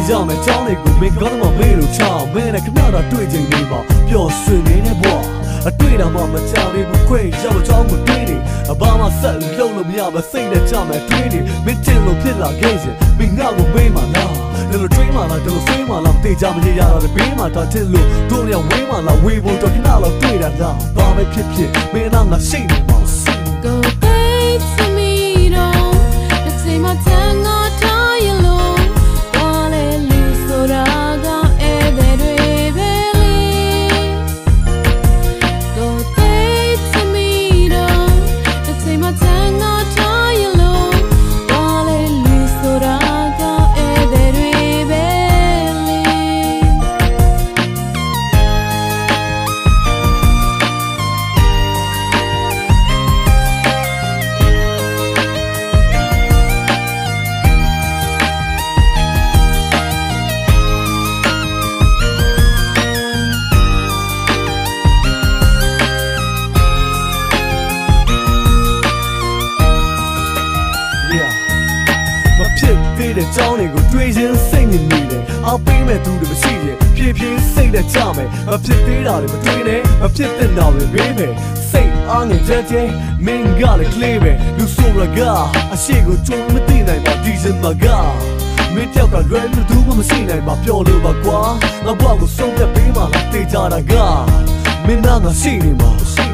ကြောင့်မဲ့ကြောင်းတွေကိုမင်းကောင်းမှမေးလို့ချောင်းမင်းနဲ့ခဏတော့တွေ့ချိန်နေပါပျော်ရွှင်နေတဲ့ဘဝအတွေ့တာမှမချသေးဘူးခွေရောက်ကြောင်းကိုတွေးနေဘာမှဆက်လုံးလို့မရမစိတ်နဲ့ကြမယ်တွေးနေမင်းတင်လို့ဖြစ်လာခဲ့ရင်မင်းငါ့ကိုမေးမှလားလို့တွေးမှလားတို့ဆွေးမှလားတေချာမရရတော့ဘေးမှာတော့တင်လို့တို့ရဝေးမှလားဝေးဖို့တော့ခဏတော့တွေ့တာလားဘာပဲဖြစ်ဖြစ်မင်းတော့ငါရှိနေမှာ Go babe to me don't let's say my tongue on tie you low while it loose so that Go babe to me don't let's say my tongue on tie you low while it loose so that တဲ့ကြောင်းတွေကိုတွေးရင်စိတ်နေနေတယ်အောက်ပေးမဲ့သူတွေမရှိရင်ဖြည်းဖြည်းစိတ်နဲ့ကြမယ်မဖြစ်သေးတာတွေမတွေးနဲ့မဖြစ်တဲ့တာတွေဘေးမယ်စိတ်အားငယ်တဲ့မင်းကလည်းကလေးပဲလူဆိုရကအရှိကိုကြုံမသိနိုင်ပါဒီစမကမင်းတောက်ကလွယ်လို့သူမှမရှိနိုင်ပါပြောလို့ပါကွာငါဘဝကိုဆုံးဖြတ်ပေးမှလားတေးကြတာကမင်းနာငါရှိနေမှာ